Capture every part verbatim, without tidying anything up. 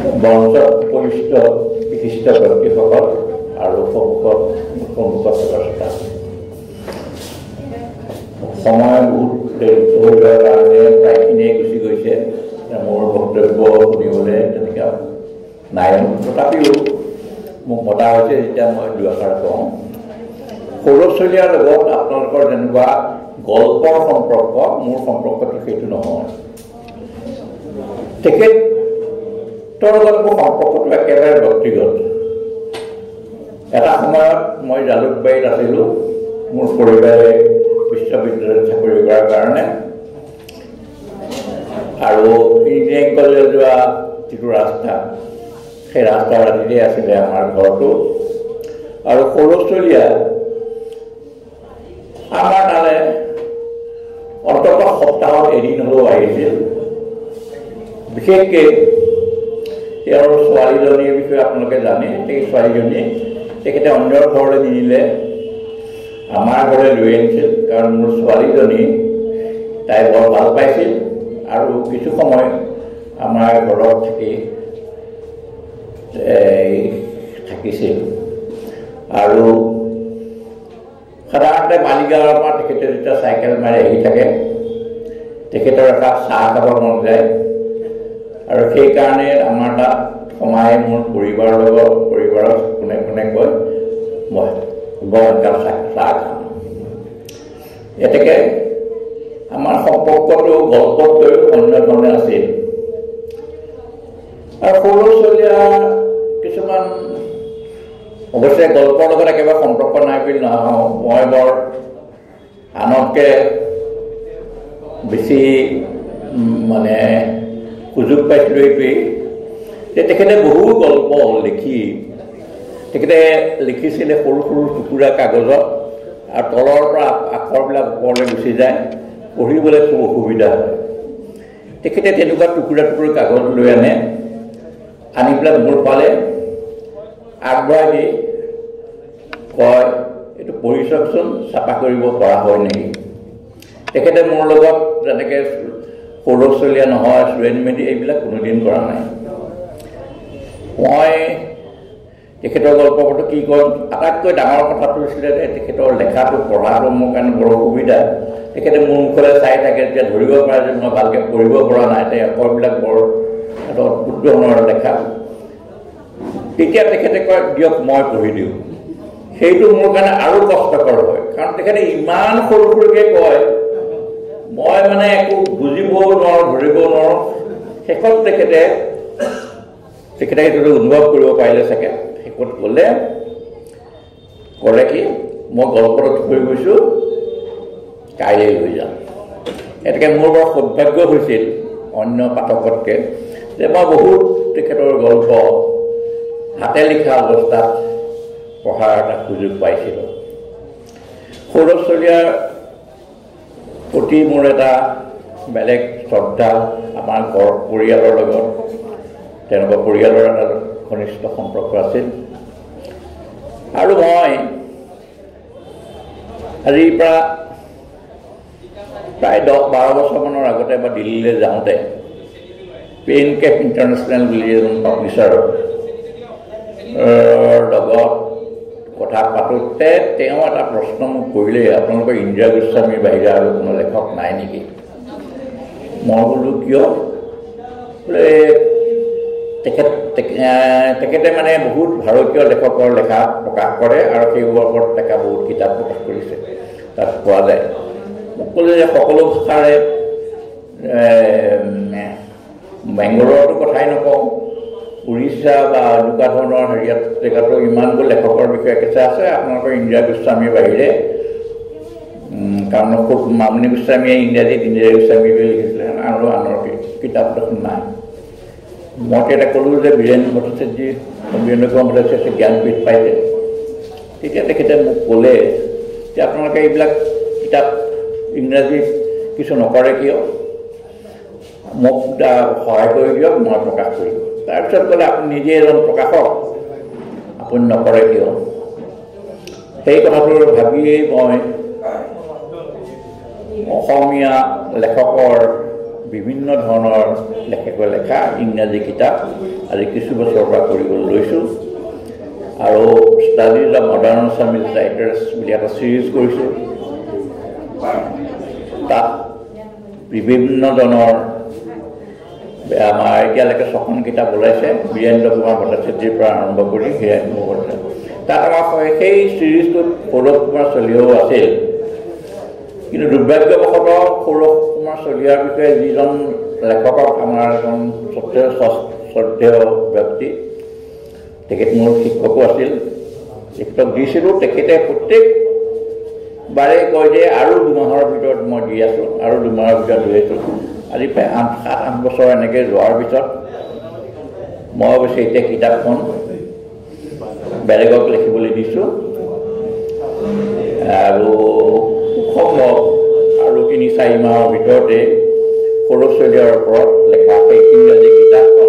মঞ্চত উপস্থিত বিশিষ্ট ব্যক্তিসকল আৰু সন্মুখত সন্মুখত থকা সময় বহুত দেৰি হৈ যোৱাৰ কাৰণে প্ৰায়খিনিয়ে গুচি গৈছে। মোৰ বক্তব্য শুনিবলৈ তেনেকৈ নাই। তথাপিও মোক মতা হৈছে যেতিয়া মই দুআষাৰ কওঁ। সৰুচলীয়াৰ লগত আপোনালোকৰ যেনেকুৱা গল্পৰ সম্পৰ্ক, মোৰ সম্পৰ্কটো সেইটো নহয়। তেখেতৰ লগত মোৰ সম্পৰ্কটো একেবাৰে ব্যক্তিগত। এটা সময়ত মই জালুকবাৰীত আছিলোঁ, মোৰ পৰিবাৰে বিশ্ববিদ্যালয়ত চাকৰি কৰাৰ কাৰণে, আৰু ইঞ্জিনিয়াৰিং কলেজ যোৱা যিটো ৰাস্তা, সেই ৰাস্তাৰ ৰাতিতে আছিলে আমাৰ ঘৰটো। আৰু সৰুচলীয়া আমাৰ তালে অন্ততঃ সপ্তাহত এদিন হ'লেও আহিছিল। বিশেষকৈ তেওঁৰ ছোৱালীজনীৰ বিষয়ে আপোনালোকে জানে। সেই ছোৱালীজনী তেখেতে অন্যৰ ঘৰলৈ নিনিলে, আমাৰ ঘৰলৈ লৈ আনিছিল। কাৰণ মোৰ ছোৱালীজনী তাই বৰ ভাল পাইছিল আৰু কিছু সময় আমাৰ ঘৰত থাকি থাকিছিল। আৰু সাধাৰণতে মালিগাঁৱৰ পৰা তেখেতে যেতিয়া চাইকেল মাৰি আহি থাকে, তেখেতৰ একাপ চাহ খাব মন যায়। আৰু সেইকাৰণে আমাৰ তাত সোমাই মোৰ পৰিবাৰৰ লগত পৰিবাৰত কোনে কোনে কয় মই বৰ একাপ চাহ চাহ খাম। এতেকে আমাৰ সম্পৰ্কটো গল্পতকৈ অন্য ধৰণে আছিল। আৰু সৰুচলীয়া কিছুমান অৱশ্যে গল্পৰ লগত একেবাৰে সম্পৰ্ক নাই বুলি নহওঁ। মই বৰ আনতকৈ বেছি মানে সুযোগ পাইছিলোঁ এইটোৱেই যে তেখেতে বহু গল্প লিখি তেখেতে লিখিছিলে সৰু সৰু টুকুৰা কাগজত, আৰু তলৰ পৰা আখৰবিলাক ওপৰলৈ গুচি যায়, পঢ়িবলৈ খুব অসুবিধা হয়। তেখেতে তেনেকুৱা টুকুৰা টুকুৰা কাগজ লৈ আনে, আনি পেলাই মোৰ পালে আগবঢ়াই দি কয় এইটো পঢ়ি চাওকচোন, চাফা কৰিব পৰা হয় নেকি। তেখেতে মোৰ লগত যেনেকৈ সৰুচলীয়া নহয়, চুৰেণ মেধি এইবিলাক কোনোদিন কৰা নাই। মই তেখেতৰ গল্পটো কি কয়, আটাইতকৈ ডাঙৰ কথাটো হৈছিলে যে তেখেতৰ লেখাটো পঢ়াটো মোৰ কাৰণে বৰ অসুবিধা। তেখেতে মোৰ মুখলৈ চাই থাকে, তেতিয়া ধৰিব পাৰে যে মই ভালকৈ পঢ়িব পৰা নাই, তেওঁ আখৰবিলাক বৰ এটা অদ্ভুত ধৰণৰ লেখা। তেতিয়া তেখেতে কয় দিয়ক মই পঢ়ি দিওঁ। সেইটো মোৰ কাৰণে আৰু কষ্টকৰ হয়, কাৰণ তেখেতে ইমান সৰু সৰুকৈ কয়, মই মানে একো বুজিবও নোৱাৰোঁ, ধৰিবও নোৱাৰোঁ। শেষত তেখেতে তেখেতে সেইটো অনুভৱ কৰিব পাৰিলে চাগে। শেষত ক'লে ক'লে কি মই গল্পটো থৈ গৈছোঁ, কাইলৈ লৈ যাম। এতেকে মোৰ বৰ সৌভাগ্য হৈছিল অন্য পাঠকতকৈ যে মই বহুত তেখেতৰ গল্প হাতে লিখা অৱস্থাত পঢ়াৰ এটা সুযোগ পাইছিলোঁ। সৰুচলীয়াৰ প্ৰতি মোৰ এটা বেলেগ শ্ৰদ্ধা। আমাৰ ঘৰ পৰিয়ালৰ লগত তেওঁলোকৰ পৰিয়ালৰ এটা ঘনিষ্ঠ সম্পৰ্ক আছিল। আৰু মই আজিৰ পৰা প্ৰায় দহ বাৰ বছৰমানৰ আগতে বা দিল্লীলৈ যাওঁতে পেইন কেপ ইণ্টাৰনেশ্যনেল বুলি এজন পাব্লিচাৰৰ লগত কথা পাতোঁতে তেওঁ এটা প্ৰশ্ন মোক কৰিলে, আপোনালোকৰ ইন্দিৰা গোস্বামীৰ বাহিৰে আৰু কোনো লেখক নাই নেকি? মই বোলো কিয়? বোলে তেখেত তেখেতে মানে বহুত ভাৰতীয় লেখকৰ লেখা প্ৰকাশ কৰে আৰু সেইবোৰৰ ওপৰত তেখেত বহুত কিতাপ প্ৰকাশ কৰিছে, তাত পোৱা যায়। মোক ক'লে যে সকলো ভাষাৰে বেংগলৰতো কথাই নকওঁ, উৰিষ্যা বা এনেকুৱা ধৰণৰ হেৰিয়াত জেগাতো ইমানবোৰ লেখকৰ বিষয়ে কিছু আছে আপোনালোকৰ ইন্দিৰা গোস্বামীৰ বাহিৰে। কাৰণ মামনি গোস্বামীয়ে ইংৰাজীত ইন্দিৰা গোস্বামী বুলি লিখিছিলে আৰু আনৰ কিতাপ দেখোন নাই। মই তেতিয়া ক'লোঁ যে বীৰেন্দ্ৰ ভট্টাচাৰ্যী বীৰেন্দ্ৰ কুমাৰ ভট্টাচাৰ্যই জ্ঞানপীঠ পাইছে। তেতিয়া তেখেতে মোক ক'লে যে আপোনালোকে এইবিলাক কিতাপ ইংৰাজীত কিছু নকৰে কিয়, মোক সহায় কৰি দিয়ক, মই প্ৰকাশ কৰিম। তাৰপিছত ক'লে আপুনি নিজে এজন প্ৰকাশক, আপুনি নকৰে কিয়? সেই কথাটো ভাবিয়েই মই অসমীয়া লেখকৰ বিভিন্ন ধৰণৰ লেখকে লেখা ইংৰাজী কিতাপ আজি কিছু বছৰৰ পৰা কৰিবলৈ লৈছোঁ আৰু studies of modern Assamese writers বুলি এটা ছিৰিজ কৰিছোঁ। তাত বিভিন্নজনৰ আমাৰ এতিয়ালৈকে ছখন কিতাপ ওলাইছে, বীৰেন্দ্ৰ কুমাৰ ভট্টাচাৰ্যৰ পৰা আৰম্ভ কৰি হীৰেণ ভট্টাচাৰ্য। তাত আমাৰ সেই ছিৰিজটোত সৌৰভ কুমাৰ চলিহাও আছিল, কিন্তু দুৰ্ভাগ্যবশতঃ সৌৰভ কুমাৰ চলিহাৰ বিষয়ে যিজন লেখকক আমাৰ এজন শ্ৰদ্ধেয় শ্ৰদ্ধেয় ব্যক্তি, তেখেত মোৰ শিক্ষকো আছিল, তেখেতক দিছিলোঁ। তেখেতে প্ৰত্যেকবাৰে কয় যে আৰু দুমাহৰ ভিতৰত মই দি আছোঁ, আৰু দুমাহৰ ভিতৰত দি আছোঁ। আজি প্ৰায় আঠ সাত আঠ বছৰ এনেকৈ যোৱাৰ পিছত মই অৱশ্যে এতিয়া কিতাপখন বেলেগক লিখিবলৈ দিছোঁ আৰু সম্ভৱ আৰু তিনি চাৰি মাহৰ ভিতৰতে সৌৰভ চলিহাৰ ওপৰত লেখা সেই ইংৰাজী কিতাপখন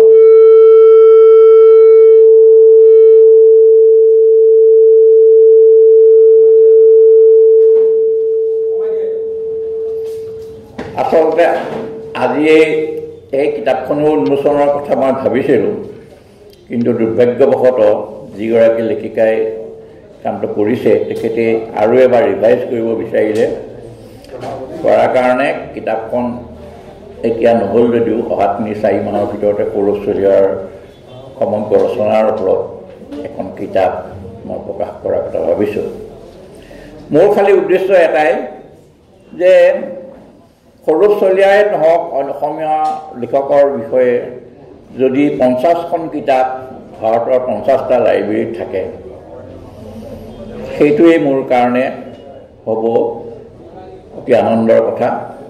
আচলতে আজি এই কিতাপখনো উন্মোচনৰ কথা মই ভাবিছিলোঁ, কিন্তু দুৰ্ভাগ্যবশতঃ যিগৰাকী লেখিকাই কামটো কৰিছে তেখেতে আৰু এবাৰ ৰিভাইজ কৰিব বিচাৰিলে, কৰাৰ কাৰণে কিতাপখন এতিয়া নহ'ল যদিও অহা তিনি চাৰি মাহৰ ভিতৰতে সৌৰভ চলিহাৰ সমগ্ৰ ৰচনাৰ ওপৰত এখন কিতাপ মই প্ৰকাশ কৰাৰ কথা ভাবিছোঁ। মোৰ খালী উদ্দেশ্য এটাই যে সৌৰভ চলিহাই নহওক অসমীয়া লিখকৰ বিষয়ে যদি পঞ্চাছখন কিতাপ ভাৰতৰ পঞ্চাছটা লাইব্ৰেৰীত থাকে, সেইটোৱেই মোৰ কাৰণে হ'ব অতি আনন্দৰ কথা।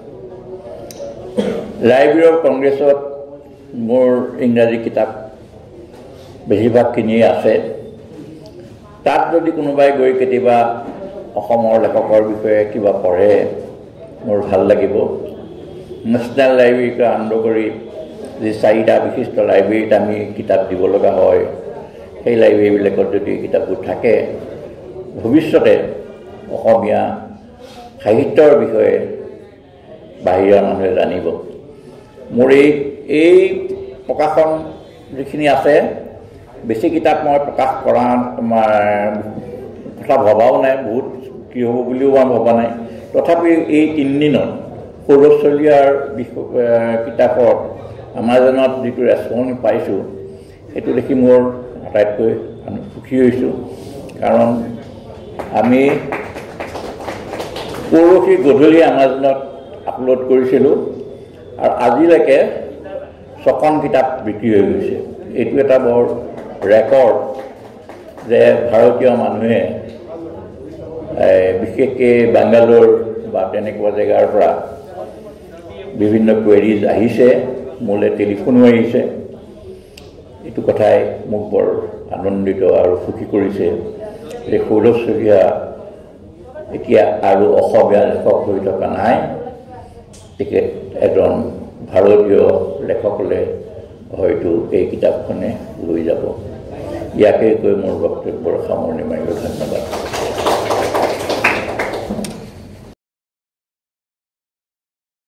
লাইব্ৰেৰী অফ কংগ্ৰেছত মোৰ ইংৰাজী কিতাপ বেছিভাগখিনিয়ে আছে। তাত যদি কোনোবাই গৈ কেতিয়াবা অসমৰ লেখকৰ বিষয়ে কিবা পঢ়ে, মোৰ ভাল লাগিব। নেশ্যনেল লাইব্ৰেৰীৰ পৰা আৰম্ভ কৰি যি চাৰিটা বিশিষ্ট লাইব্ৰেৰীত আমি কিতাপ দিব লগা হয়, সেই লাইব্ৰেৰীবিলাকত যদি কিতাপবোৰ থাকে, ভৱিষ্যতে অসমীয়া সাহিত্যৰ বিষয়ে বাহিৰৰ মানুহে জানিব। মোৰ এই এই প্ৰকাশন যিখিনি আছে, বেছি কিতাপ মই প্ৰকাশ কৰা তোমাৰ কথা ভবাও নাই, বহুত কি হ'ব বুলিও মই ভবা নাই। তথাপি এই তিনিদিনত সৌৰভ চলিহাৰ বিষয় কিতাপত আমাজনত যিটো ৰেচপন্স পাইছোঁ, সেইটো দেখি মোৰ আটাইতকৈ সুখী হৈছোঁ। কাৰণ আমি পৰহি গধূলি আমাজনত আপলোড কৰিছিলোঁ আৰু আজিলৈকে ছখন কিতাপ বিক্ৰী হৈ গৈছে। এইটো এটা বৰ ৰেকৰ্ড যে ভাৰতীয় মানুহে বিশেষকৈ বাংগালোৰ বা তেনেকুৱা জেগাৰ পৰা বিভিন্ন কুৱেৰিজ আহিছে, মোলৈ টেলিফোনো আহিছে। এইটো কথাই মোক বৰ আনন্দিত আৰু সুখী কৰিছে যে সৌৰভ চলিহা এতিয়া আৰু অসমীয়া লেখক হৈ থকা নাই, তেখেত এজন ভাৰতীয় লেখকলৈ হয়তো এই কিতাপখনে লৈ যাব। ইয়াকে কৈ মোৰ বক্তব্যৰ সামৰণি মাৰিলোঁ। ধন্যবাদ।